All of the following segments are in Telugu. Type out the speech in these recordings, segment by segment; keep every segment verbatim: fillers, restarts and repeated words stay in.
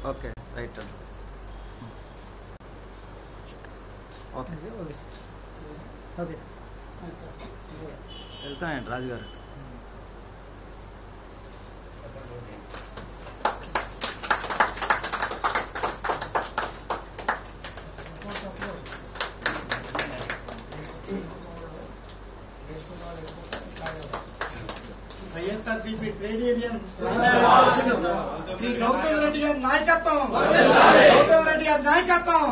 ఓకే రైట్ ఓకే ఓకే వెళ్తానండి రాజుగారు. YSRCP trade union Shri Gautam Reddy గారి నాయకత్వం, గౌతమ్ రెడ్డి గారి నాయకత్వం.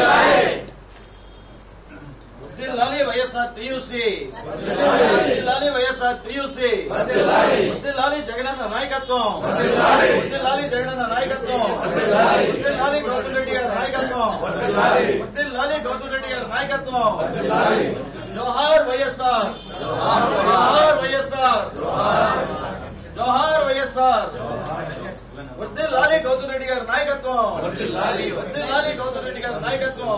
వర్ధిల్లాలి వైఎస్ఆర్ టీయూసీ, వర్ధిల్లాలి వైఎస్ఆర్ టీయూసీ, వర్ధిల్లాలి జగనన్న నాయకత్వం, వర్ధిల్లాలి జగనన్న నాయకత్వం, వర్ధిల్లాలి గౌతమ్ రెడ్డి గారి నాయకత్వం, వర్ధిల్లాలి గౌతమ్ రెడ్డి గారి నాయకత్వం. జోహార్ వైఎస్ఆర్, జోహార్ వైఎస్ఆర్, జోహార్ వైఎస్ఆర్. వర్ధిల్లాలి గౌతమ్ రెడ్డి గారి నాయకత్వం, వర్ధిల్లాలి గౌతమ్ రెడ్డి గారి నాయకత్వం.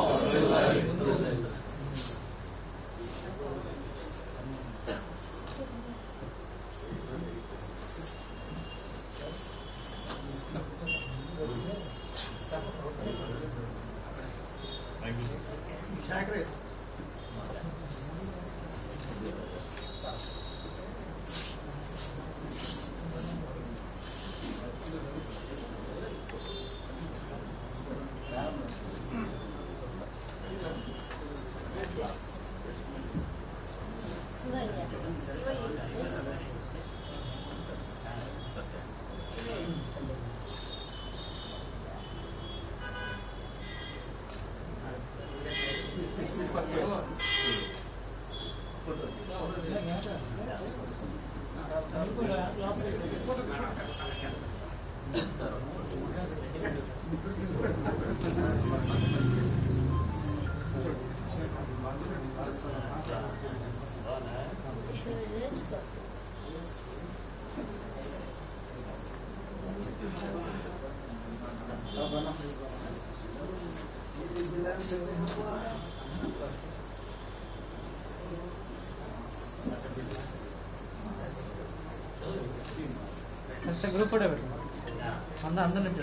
గ్రూప్ ఫోటో పెట్టు అంద అందరి నుంచి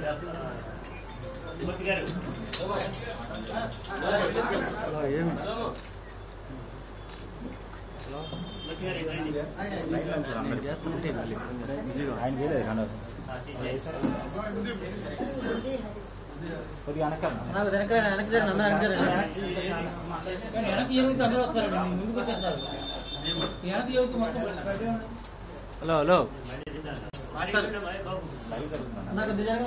ఏమి చేస్తుంటే ఆయన చేయలేదు కొద్దిగా వెనక నాకు వెనక వెనక వెనక వెనక్కి యోగితే అందరూ వస్తారండి, ముందుకు వచ్చేస్తారు. వెనక్కి యోగితే మొత్తం హలో హలో నాకు నిజంగా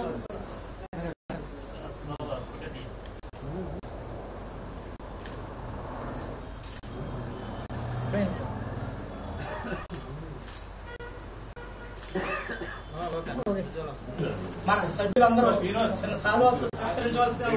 మన సభ్యులందరూ చిన్న సాల్వాతో సత్కరించవలసిందిగా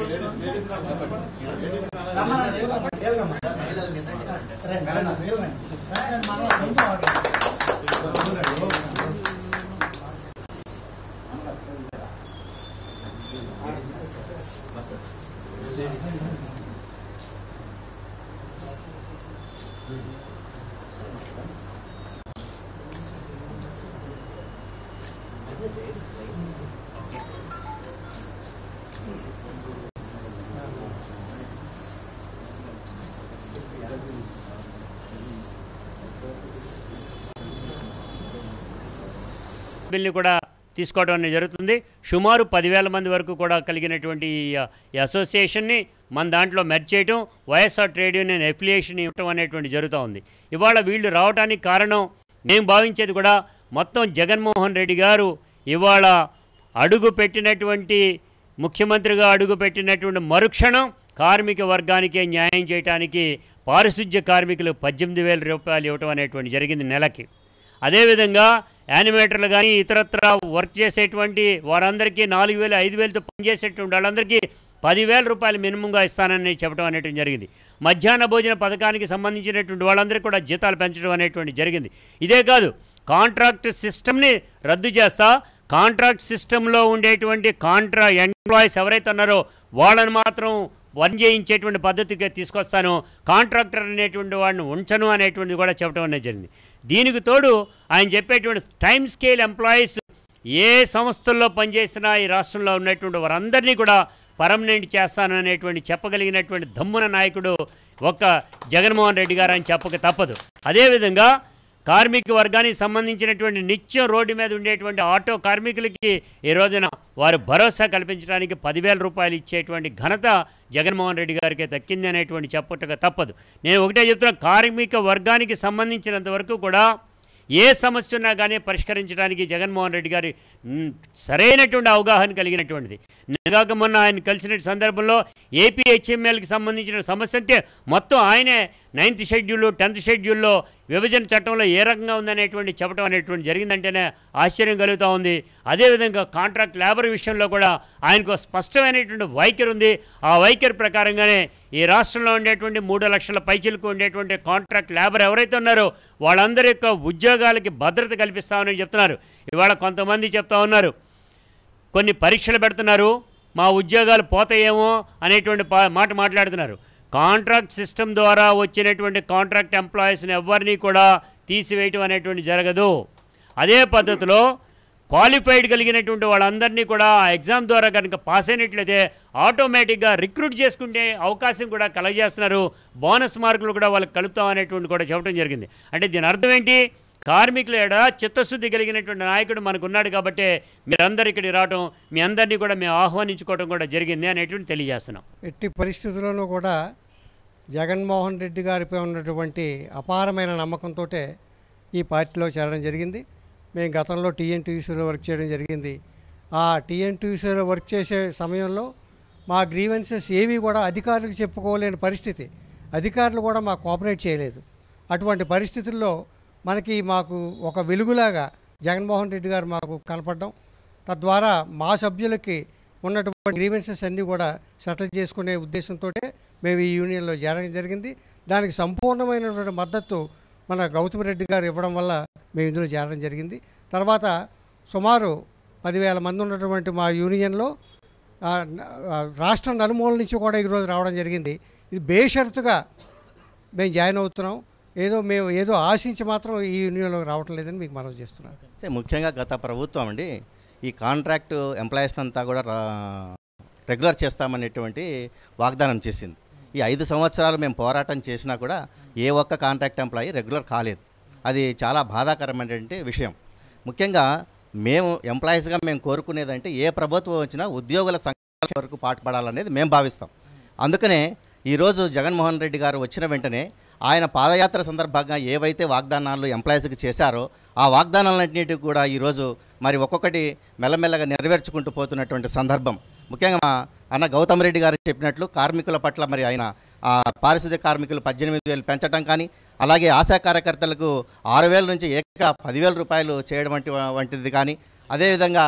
బిల్ని కూడా తీసుకోవడం అనేది జరుగుతుంది. సుమారు పదివేల మంది వరకు కూడా కలిగినటువంటి ఈ అసోసియేషన్ని మన దాంట్లో మెర్జ్ చేయడం, వైఎస్ఆర్ ట్రేడ్ యూనియన్ అఫిలియేషన్ ఇవ్వటం అనేటువంటి జరుగుతూ ఉంది. ఇవాళ వీళ్ళు రావడానికి కారణం మేము భావించేది కూడా మొత్తం జగన్మోహన్ రెడ్డి గారు ఇవాళ అడుగు పెట్టినటువంటి ముఖ్యమంత్రిగా అడుగు పెట్టినటువంటి మరుక్షణం కార్మిక వర్గానికే న్యాయం చేయడానికి పారిశుధ్య కార్మికులు పద్దెనిమిది వేల రూపాయలు ఇవ్వటం అనేటువంటి జరిగింది నెలకి. అదేవిధంగా యానిమేటర్లు కానీ ఇతరత్ర వర్క్ చేసేటువంటి వారందరికీ నాలుగు వేలు ఐదు వేలతో పనిచేసేటువంటి వాళ్ళందరికీ పదివేల రూపాయలు మినిమంగా ఇస్తానని చెప్పడం అనేటువంటి జరిగింది. మధ్యాహ్న భోజన పథకానికి సంబంధించినటువంటి వాళ్ళందరికీ కూడా జీతాలు పెంచడం అనేటువంటి జరిగింది. ఇదే కాదు, కాంట్రాక్ట్ సిస్టమ్ని రద్దు చేస్తా కాంట్రాక్ట్ సిస్టంలో ఉండేటువంటి కాంట్రా ఎంప్లాయీస్ ఎవరైతే ఉన్నారో వాళ్ళని మాత్రం పని చేయించేటువంటి పద్ధతిగా తీసుకొస్తాను, కాంట్రాక్టర్ అనేటువంటి వాడిని ఉంచను అనేటువంటిది కూడా చెప్పడం అనేది జరిగింది. దీనికి తోడు ఆయన చెప్పేటువంటి టైం స్కేల్ ఎంప్లాయీస్ ఏ సంస్థల్లో పనిచేసినా ఈ రాష్ట్రంలో ఉన్నటువంటి వారందరినీ కూడా పర్మనెంట్ చేస్తాననేటువంటి చెప్పగలిగినటువంటి దమ్మున నాయకుడు ఒక్క జగన్మోహన్ రెడ్డి గారు అని చెప్పక తప్పదు. అదేవిధంగా కార్మిక వర్గానికి సంబంధించినటువంటి నిత్యం రోడ్డు మీద ఉండేటువంటి ఆటో కార్మికులకి ఈ రోజున వారు భరోసా కల్పించడానికి పదివేల రూపాయలు ఇచ్చేటువంటి ఘనత జగన్మోహన్ రెడ్డి గారికి దక్కింది అనేటువంటి చెప్పటక తప్పదు. నేను ఒకటే చెప్తున్నా, కార్మిక వర్గానికి సంబంధించినంత వరకు కూడా ఏ సమస్య ఉన్నా కానీ పరిష్కరించడానికి జగన్మోహన్ రెడ్డి గారి సరైనటువంటి అవగాహన కలిగినటువంటిది. నిన్నగాక మొన్న ఆయన కలిసిన సందర్భంలో ఏపీ హెచ్ఎంఎల్కి సంబంధించిన సమస్య అంటే మొత్తం ఆయనే నైన్త్ షెడ్యూల్ టెన్త్ షెడ్యూల్లో విభజన చట్టంలో ఏ రకంగా ఉందనేటువంటి చెప్పడం అనేటువంటి జరిగిందంటేనే ఆశ్చర్యం కలుగుతూ ఉంది. అదేవిధంగా కాంట్రాక్ట్ లేబర్ విషయంలో కూడా ఆయనకు స్పష్టమైనటువంటి వైఖరి ఉంది. ఆ వైఖరి ప్రకారంగానే ఈ రాష్ట్రంలో ఉండేటువంటి మూడు లక్షల పైచిలకు ఉండేటువంటి కాంట్రాక్ట్ లేబర్ ఎవరైతే ఉన్నారో వాళ్ళందరి యొక్క ఉద్యోగాలకి భద్రత కల్పిస్తామని చెప్తున్నారు. ఇవాళ కొంతమంది చెప్తా ఉన్నారు, కొన్ని పరీక్షలు పెడుతున్నారు, మా ఉద్యోగాలు పోతాయేమో అనేటువంటి మాట మాట్లాడుతున్నారు. కాంట్రాక్ట్ సిస్టమ్ ద్వారా వచ్చినటువంటి కాంట్రాక్ట్ ఎంప్లాయీస్ని ఎవరిని కూడా తీసివేయటం అనేటువంటి జరగదు. అదే పద్ధతిలో క్వాలిఫైడ్ కలిగినటువంటి వాళ్ళందరినీ కూడా ఆ ఎగ్జామ్ ద్వారా కనుక పాస్ అయినట్లయితే ఆటోమేటిక్గా రిక్రూట్ చేసుకునే అవకాశం కూడా కలగజేస్తున్నారు. బోనస్ మార్కులు కూడా వాళ్ళకి కలుపుతాం అనేటువంటి కూడా చెప్పడం జరిగింది. అంటే దీని అర్థం ఏంటి? కార్మికుల ఏడ చిత్తశుద్ధి కలిగినటువంటి నాయకుడు మనకు ఉన్నాడు కాబట్టి మీరందరూ ఇక్కడికి రావడం, మీ అందరినీ కూడా మేము ఆహ్వానించుకోవడం కూడా జరిగింది అనేటువంటి తెలియజేస్తున్నాం. ఎట్టి పరిస్థితుల్లోనూ కూడా జగన్మోహన్ రెడ్డి గారిపై ఉన్నటువంటి అపారమైన నమ్మకంతో ఈ పార్టీలో చేరడం జరిగింది. మేము గతంలో టీఎన్టీయూసీలో వర్క్ చేయడం జరిగింది. ఆ టీఎన్టీయూసీలో వర్క్ చేసే సమయంలో మా గ్రీవెన్సెస్ ఏవి కూడా అధికారులకు చెప్పుకోలేని పరిస్థితి. అధికారులు కూడా మాకు కోఆపరేట్ చేయలేదు. అటువంటి పరిస్థితుల్లో మనకి మాకు ఒక వెలుగులాగా జగన్మోహన్ రెడ్డి గారు మాకు కనపడడం, తద్వారా మా సభ్యులకి ఉన్నటువంటి గ్రీవెన్సెస్ అన్నీ కూడా సెటిల్ చేసుకునే ఉద్దేశంతో మేము ఈ యూనియన్లో చేరడం జరిగింది. దానికి సంపూర్ణమైనటువంటి మద్దతు మన గౌతమ్ రెడ్డి గారు ఇవ్వడం వల్ల మేము ఇందులో చేరడం జరిగింది. తర్వాత సుమారు పదివేల మంది ఉన్నటువంటి మా యూనియన్లో రాష్ట్రం నలుమూల నుంచి కూడా ఈరోజు రావడం జరిగింది. ఇది బేషరతుగా మేము జాయిన్ అవుతున్నాం. ఏదో మేము ఏదో ఆశించి మాత్రం ఈ యూనియన్లో రావటం లేదని మీకు మనవి చేస్తున్నాం. అయితే ముఖ్యంగా గత ప్రభుత్వం అండి ఈ కాంట్రాక్ట్ ఎంప్లాయీస్ అంతా కూడా రెగ్యులర్ చేస్తామనేటువంటి వాగ్దానం చేసింది. ఈ ఐదు సంవత్సరాలు మేము పోరాటం చేసినా కూడా ఏ ఒక్క కాంట్రాక్ట్ ఎంప్లాయీ రెగ్యులర్ కాలేదు. అది చాలా బాధాకరమైనటువంటి విషయం. ముఖ్యంగా మేము ఎంప్లాయీస్గా మేము కోరుకునేదంటే ఏ ప్రభుత్వం వచ్చినా ఉద్యోగుల సంఘాల వరకు పాటుపడాలనేది మేము భావిస్తాం. అందుకనే ఈరోజు జగన్మోహన్ రెడ్డి గారు వచ్చిన వెంటనే ఆయన పాదయాత్ర సందర్భంగా ఏవైతే వాగ్దానాలు ఎంప్లాయీస్కి చేశారో ఆ వాగ్దానాలన్నింటినీ కూడా ఈరోజు మరి ఒక్కొక్కటి మెల్లమెల్లగా నెరవేర్చుకుంటూ పోతున్నటువంటి సందర్భం. ముఖ్యంగా మా అన్న గౌతమ్ రెడ్డి గారు చెప్పినట్లు కార్మికుల పట్ల మరి ఆయన పారిశుద్ధ్య కార్మికులు పద్దెనిమిది వేలు పెంచడం కానీ, అలాగే ఆశా కార్యకర్తలకు ఆరు వేల నుంచి ఏక పదివేల రూపాయలు చేయడం వంటి వంటిది కానీ, అదేవిధంగా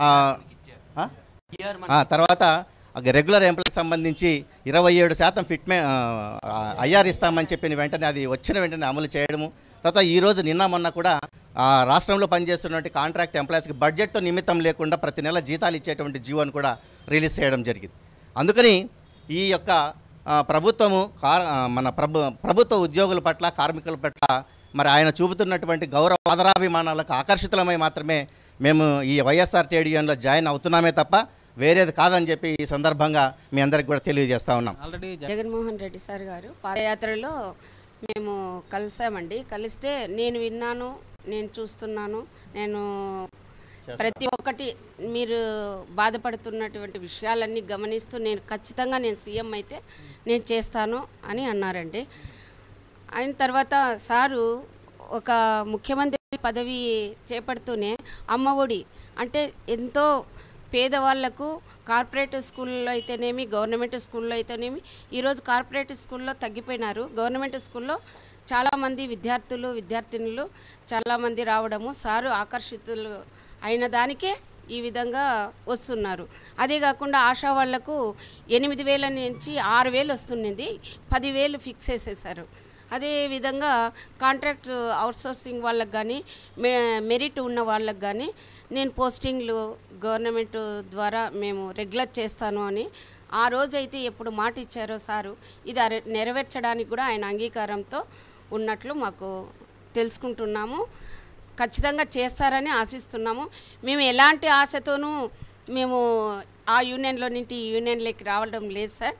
తర్వాత రెగ్యులర్ ఎంప్లాయీకి సంబంధించి ఇరవై ఏడు శాతం ఫిట్మే ఐఆర్ ఇస్తామని చెప్పిన వెంటనే అది వచ్చిన వెంటనే అమలు చేయడము. తర్వాత ఈరోజు నిన్న మొన్న కూడా రాష్ట్రంలో పనిచేస్తున్నటువంటి కాంట్రాక్ట్ ఎంప్లాయీస్కి బడ్జెట్తో నిమిత్తం లేకుండా ప్రతి నెల జీతాలు ఇచ్చేటువంటి జీవోని కూడా రిలీజ్ చేయడం జరిగింది. అందుకని ఈ యొక్క ప్రభుత్వము మన ప్రభు ప్రభుత్వ ఉద్యోగుల పట్ల కార్మికుల పట్ల మరి ఆయన చూపుతున్నటువంటి గౌరవ ఆదరాభిమానాలకు ఆకర్షితులమై మాత్రమే మేము ఈ వైఎస్ఆర్ ట్రేడ్ యూనియన్లో జాయిన్ అవుతున్నామే తప్ప వేరేది కాదని చెప్పి ఈ సందర్భంగా మీ అందరికి కూడా తెలియజేస్తా ఉన్నాం. ఆల్రెడీ జగన్మోహన్ రెడ్డి సార్ గారు పాదయాత్రలో మేము కలిసామండి. కలిస్తే నేను విన్నాను, నేను చూస్తున్నాను, నేను ప్రతి ఒక్కటి మీరు బాధపడుతున్నటువంటి విషయాలన్నీ గమనిస్తూ నేను ఖచ్చితంగా నేను సీఎం అయితే నేను చేస్తాను అని అన్నారండి. అయిన తర్వాత సారు ఒక ముఖ్యమంత్రి పదవి చేపడుతూనే అమ్మ ఒడి అంటే ఎంతో పేదవాళ్లకు కార్పొరేట్ స్కూల్లో అయితేనేమి గవర్నమెంట్ స్కూల్లో అయితేనేమి ఈరోజు కార్పొరేట్ స్కూల్లో తగ్గిపోయినారు. గవర్నమెంట్ స్కూల్లో చాలామంది విద్యార్థులు విద్యార్థినులు చాలామంది రావడము సారు ఆకర్షితులు అయిన దానికే ఈ విధంగా వస్తున్నారు. అదే కాకుండా ఆశా వాళ్లకు ఎనిమిది వేల నుంచి ఆరు వేలు వస్తున్నది, పదివేలు ఫిక్స్ చేసేసారు. అదేవిధంగా కాంట్రాక్ట్ అవుట్సోర్సింగ్ వాళ్ళకి కానీ మె మెరిట్ ఉన్న వాళ్ళకి కానీ నేను పోస్టింగ్లు గవర్నమెంట్ ద్వారా మేము రెగ్యులర్ చేస్తాను అని ఆ రోజైతే ఎప్పుడు మాట ఇచ్చారో సారు ఇది నెరవేర్చడానికి కూడా ఆయన అంగీకారంతో ఉన్నట్లు మాకు తెలుసుకుంటున్నాము. ఖచ్చితంగా చేస్తారని ఆశిస్తున్నాము. మేము ఎలాంటి ఆశతోనూ మేము ఆ యూనియన్లో నుండి ఈ యూనియన్లోకి రావడం లేదు సార్.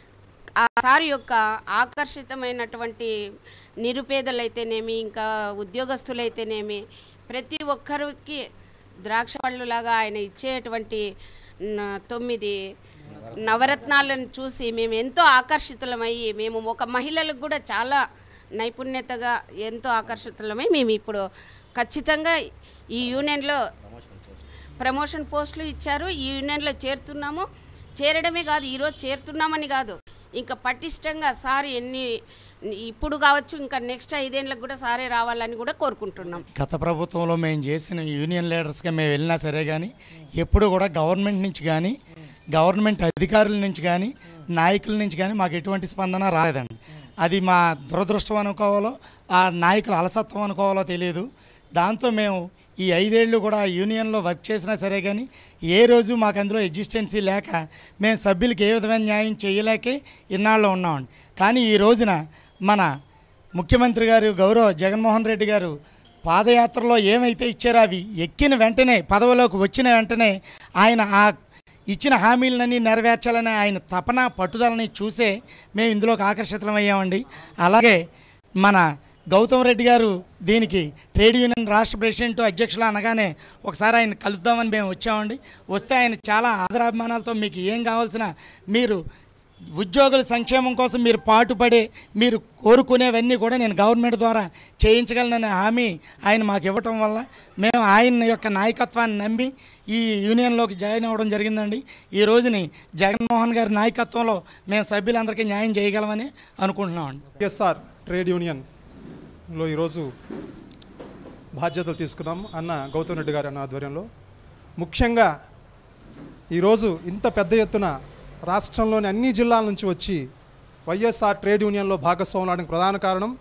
ఆ సార్ యొక్క ఆకర్షితమైనటువంటి నిరుపేదలైతేనేమి, ఇంకా ఉద్యోగస్తులైతేనేమి, ప్రతి ఒక్కరికి ద్రాక్ష పళ్ళులాగా ఆయన ఇచ్చేటువంటి తొమ్మిది నవరత్నాలను చూసి మేము ఎంతో ఆకర్షితులమయ్యి, మేము ఒక మహిళలకు కూడా చాలా నైపుణ్యతగా ఎంతో ఆకర్షితులమై మేము ఇప్పుడు ఖచ్చితంగా ఈ యూనియన్లో ప్రమోషన్ పోస్టులు ఇచ్చారు. ఈ యూనియన్లో చేరుతున్నాము. చేరడమే కాదు, ఈరోజు చేరుతున్నామని కాదు, ఇంకా పటిష్టంగా సార్ ఎన్ని ఇప్పుడు కావచ్చు, ఇంకా నెక్స్ట్ ఐదేళ్ళకి కూడా సారే రావాలని కూడా కోరుకుంటున్నాం. గత ప్రభుత్వంలో మేము చేసిన యూనియన్ లీడర్స్గా మేము వెళ్ళినా సరే కానీ ఎప్పుడు కూడా గవర్నమెంట్ నుంచి కానీ గవర్నమెంట్ అధికారుల నుంచి కానీ నాయకుల నుంచి కానీ మాకు ఎటువంటి స్పందన రాలేదండి. అది మా దురదృష్టం అనుకోవాలో ఆ నాయకుల అలసత్వం అనుకోవాలో తెలియదు. దాంతో మేము ఈ ఐదేళ్ళు కూడా యూనియన్లో వర్క్ చేసినా సరే కానీ ఏ రోజు మాకు అందులో ఎగ్జిస్టెన్సీ లేక మేము సభ్యులకి ఏ విధమైన న్యాయం చేయలేకే ఇన్నాళ్ళు ఉన్నామండి. కానీ ఈ రోజున మన ముఖ్యమంత్రి గారు గౌరవ జగన్మోహన్ రెడ్డి గారు పాదయాత్రలో ఏమైతే ఇచ్చారో అవి ఎక్కిన వెంటనే, పదవిలోకి వచ్చిన వెంటనే ఆయన ఆ ఇచ్చిన హామీలన్నీ నెరవేర్చాలని ఆయన తపన పట్టుదలని చూసే మేము ఇందులోకి ఆకర్షితులమయ్యామండి. అలాగే మన గౌతమ్ రెడ్డి గారు దీనికి ట్రేడ్ యూనియన్ రాష్ట్ర ప్రెసిడెంట్ అధ్యక్షులు అనగానే ఒకసారి ఆయన కలుద్దామని మేము వచ్చామండి. వస్తే ఆయన చాలా ఆదరాభిమానాలతో మీకు ఏం కావాల్సిన, మీరు ఉద్యోగుల సంక్షేమం కోసం మీరు పాటుపడే, మీరు కోరుకునేవన్నీ కూడా నేను గవర్నమెంట్ ద్వారా చేయించగలననే హామీ ఆయన మాకు ఇవ్వటం వల్ల మేము ఆయన యొక్క నాయకత్వాన్ని నమ్మి ఈ యూనియన్లోకి జాయిన్ అవ్వడం జరిగిందండి. ఈ రోజుని జగన్మోహన్ గారి నాయకత్వంలో మేము సభ్యులందరికీ న్యాయం చేయగలమని అనుకుంటున్నామండి. ఎస్ఆర్ ట్రేడ్ యూనియన్లో ఈరోజు బాధ్యతలు తీసుకున్నాం అన్న గౌతమ్ రెడ్డి గారి అన్న ఆధ్వర్యంలో. ముఖ్యంగా ఈరోజు ఇంత పెద్ద ఎత్తున రాష్ట్రంలోని అన్ని జిల్లాల నుంచి వచ్చి వైఎస్ఆర్ ట్రేడ్ యూనియన్లో భాగస్వాములు అవడానికి ప్రధాన కారణం,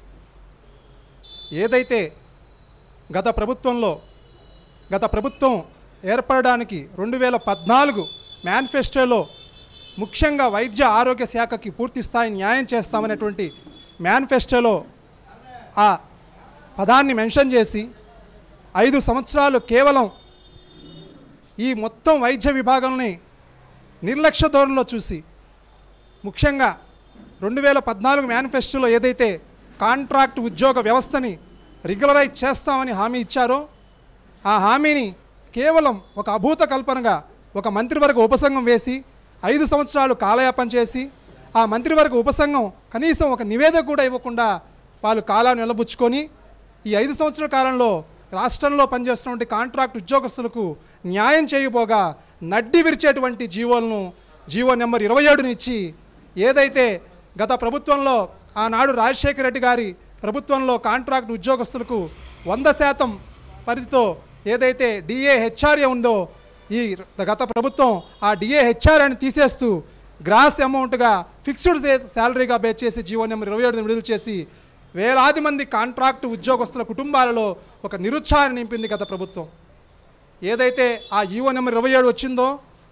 ఏదైతే గత ప్రభుత్వంలో గత ప్రభుత్వం ఏర్పడడానికి రెండు వేల పద్నాలుగు మేనిఫెస్టోలో ముఖ్యంగా వైద్య ఆరోగ్య శాఖకి పూర్తి స్థాయి న్యాయం చేస్తామనేటువంటి మేనిఫెస్టోలో ఆ పదాన్ని మెన్షన్ చేసి ఐదు సంవత్సరాలు కేవలం ఈ మొత్తం వైద్య విభాగంని నిర్లక్ష్య ధోరణిలో చూసి, ముఖ్యంగా రెండు వేల పద్నాలుగు మేనిఫెస్టోలో ఏదైతే కాంట్రాక్ట్ ఉద్యోగ వ్యవస్థని రెగ్యులరైజ్ చేస్తామని హామీ ఇచ్చారో ఆ హామీని కేవలం ఒక అభూత కల్పనగా ఒక మంత్రివర్గ ఉపసంఘం వేసి ఐదు సంవత్సరాలు కాలయాపన చేసి ఆ మంత్రివర్గ ఉపసంఘం కనీసం ఒక నివేదిక కూడా ఇవ్వకుండా వాళ్ళు కాలాన్ని నిలబుచ్చుకొని ఈ ఐదు సంవత్సరాల కాలంలో రాష్ట్రంలో పనిచేస్తున్నటువంటి కాంట్రాక్ట్ ఉద్యోగస్తులకు న్యాయం చేయబోగా నడ్డి విరిచేటువంటి జీవోలను జీవో నెంబర్ ఇరవై ఏడుని ఇచ్చి, ఏదైతే గత ప్రభుత్వంలో ఆనాడు రాజశేఖర రెడ్డి గారి ప్రభుత్వంలో కాంట్రాక్ట్ ఉద్యోగస్తులకు వంద శాతం పరిధితో ఏదైతే డిఏహెచ్ఆర్ఏ ఉందో ఈ గత ప్రభుత్వం ఆ డిఏహెచ్ఆర్ఏని తీసేస్తూ గ్రాస్ అమౌంట్గా ఫిక్స్డ్ శాలరీగా బేస్ చేసి జీవో నెంబర్ ఇరవై ఏడుని విడుదల చేసి వేలాది మంది కాంట్రాక్ట్ ఉద్యోగస్తుల కుటుంబాలలో ఒక నిరుత్సాహాన్ని నింపింది గత ప్రభుత్వం. ఏదైతే ఆ జీవో నెంబర్ ఇరవై ఏడు వచ్చిందో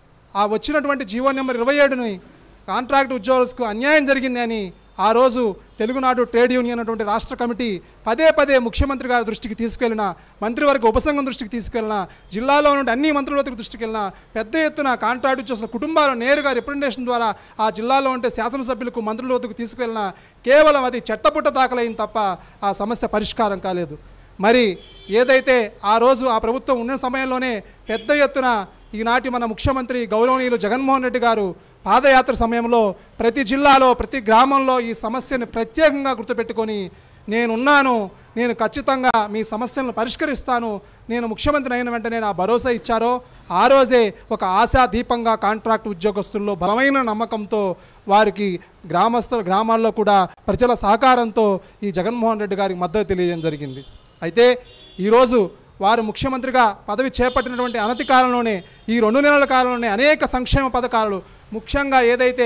ఆ వచ్చినటువంటి జీవో నెంబర్ ఇరవై ఏడుని కాంట్రాక్ట్ ఉద్యోగులకు అన్యాయం జరిగింది అని ఆ రోజు తెలుగునాడు ట్రేడ్ యూనియన్ అటువంటి రాష్ట్ర కమిటీ పదే పదే ముఖ్యమంత్రి గారి దృష్టికి తీసుకెళ్లిన, మంత్రివర్గ ఉపసంఘం దృష్టికి తీసుకెళ్లిన, జిల్లాలో నుండి అన్ని మంత్రుల వద్దకు దృష్టికి వెళ్ళిన, పెద్ద ఎత్తున కాంట్రాక్ట్ ఉద్యోగుల కుటుంబాలు నేరుగా రిప్రజెంటేషన్ ద్వారా ఆ జిల్లాలో ఉంటే శాసనసభ్యులకు మంత్రుల వద్దకు తీసుకెళ్లిన, కేవలం అది చెట్టపుట్ట దాఖలైంది తప్ప ఆ సమస్య పరిష్కారం కాలేదు. మరి ఏదైతే ఆ రోజు ఆ ప్రభుత్వం ఉన్న సమయంలోనే పెద్ద ఎత్తున ఈనాటి మన ముఖ్యమంత్రి గౌరవనీయులు జగన్మోహన్ రెడ్డి గారు పాదయాత్ర సమయంలో ప్రతి జిల్లాలో ప్రతి గ్రామంలో ఈ సమస్యను ప్రత్యేకంగా గుర్తుపెట్టుకొని నేనున్నాను, నేను ఖచ్చితంగా మీ సమస్యలను పరిష్కరిస్తాను, నేను ముఖ్యమంత్రి అయిన వెంటనే నా భరోసా ఇచ్చారో ఆ రోజే ఒక ఆశాదీపంగా కాంట్రాక్ట్ ఉద్యోగస్తుల్లో బలమైన నమ్మకంతో వారికి గ్రామస్తుల గ్రామాల్లో కూడా ప్రజల సహకారంతో ఈ జగన్మోహన్ రెడ్డి గారికి మద్దతు తెలియజేయడం జరిగింది. అయితే ఈరోజు వారు ముఖ్యమంత్రిగా పదవి చేపట్టినటువంటి అనతి కాలంలోనే ఈ రెండు నెలల కాలంలోనే అనేక సంక్షేమ పథకాలు, ముఖ్యంగా ఏదైతే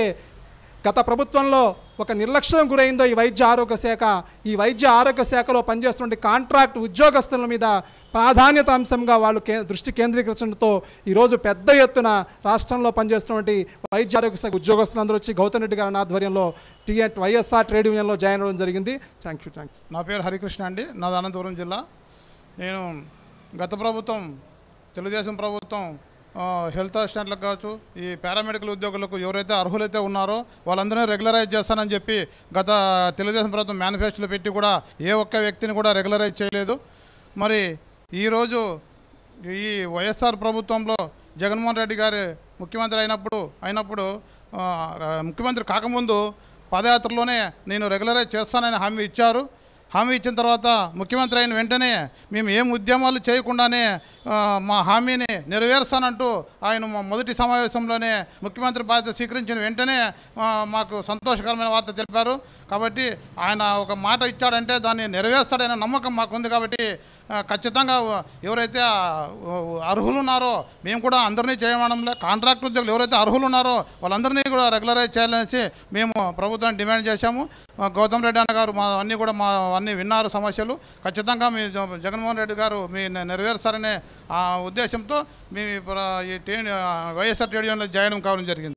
గత ప్రభుత్వంలో ఒక నిర్లక్ష్యం గురైందో ఈ వైద్య ఆరోగ్య శాఖ, ఈ వైద్య ఆరోగ్య శాఖలో పనిచేస్తున్న కాంట్రాక్ట్ ఉద్యోగస్తుల మీద ప్రాధాన్యత అంశంగా వాళ్ళు కే దృష్టి కేంద్రీకరించడంతో ఈరోజు పెద్ద ఎత్తున రాష్ట్రంలో పనిచేస్తున్నటువంటి వైద్య ఆరోగ్య శాఖ ఉద్యోగస్తులందరూ వచ్చి గౌతమ్ రెడ్డి గారి ఆధ్వర్యంలో టీఎన్ వైఎస్ఆర్ ట్రేడ్ యూనియన్లో జాయిన్ అవ్వడం జరిగింది. థ్యాంక్ యూ థ్యాంక్ యూ నా పేరు హరికృష్ణ అండి, నాది అనంతపురం జిల్లా. నేను గత ప్రభుత్వం తెలుగుదేశం ప్రభుత్వం హెల్త్ అసిస్టెంట్లకు కావచ్చు, ఈ పారామెడికల్ ఉద్యోగులకు ఎవరైతే అర్హులైతే ఉన్నారో వాళ్ళందరినీ రెగ్యులరైజ్ చేస్తానని చెప్పి గత తెలుగుదేశం ప్రభుత్వం మేనిఫెస్టోలో పెట్టి కూడా ఏ ఒక్క వ్యక్తిని కూడా రెగ్యులరైజ్ చేయలేదు. మరి ఈరోజు ఈ వైఎస్ఆర్ ప్రభుత్వంలో జగన్మోహన్ రెడ్డి గారు ముఖ్యమంత్రి అయినప్పుడు అయినప్పుడు ముఖ్యమంత్రి కాకముందు పాదయాత్రలోనే నేను రెగ్యులరైజ్ చేస్తానని హామీ ఇచ్చారు. హామీ ఇచ్చిన తర్వాత ముఖ్యమంత్రి అయిన వెంటనే మేము ఏం ఉద్యమాలు చేయకుండానే మా హామీని నెరవేరుస్తానంటూ ఆయన మొదటి సమావేశంలోనే ముఖ్యమంత్రి బాధ్యత స్వీకరించిన వెంటనే మాకు సంతోషకరమైన వార్త తెలిపారు. కాబట్టి ఆయన ఒక మాట ఇచ్చాడంటే దాన్ని నెరవేర్స్తాడనే నమ్మకం మాకుంది. కాబట్టి ఖచ్చితంగా ఎవరైతే అర్హులు ఉన్నారో మేము కూడా అందరినీ చేయమనంలే, కాంట్రాక్ట్ ఉద్యోగులు ఎవరైతే అర్హులు ఉన్నారో వాళ్ళందరినీ కూడా రెగ్యులరైజ్ చేయాలనేసి మేము ప్రభుత్వాన్ని డిమాండ్ చేశాము. గౌతమ్ రెడ్డి అన్న గారు మా అన్నీ కూడా మా అన్నీ విన్నారు సమస్యలు. ఖచ్చితంగా మీ జగన్మోహన్ రెడ్డి గారు మీ నెరవేరుస్తారనే ఆ ఉద్దేశంతో మేము ఈ వైఎస్ఆర్ టీడీయూలో జాయిన్ కావడం జరిగింది.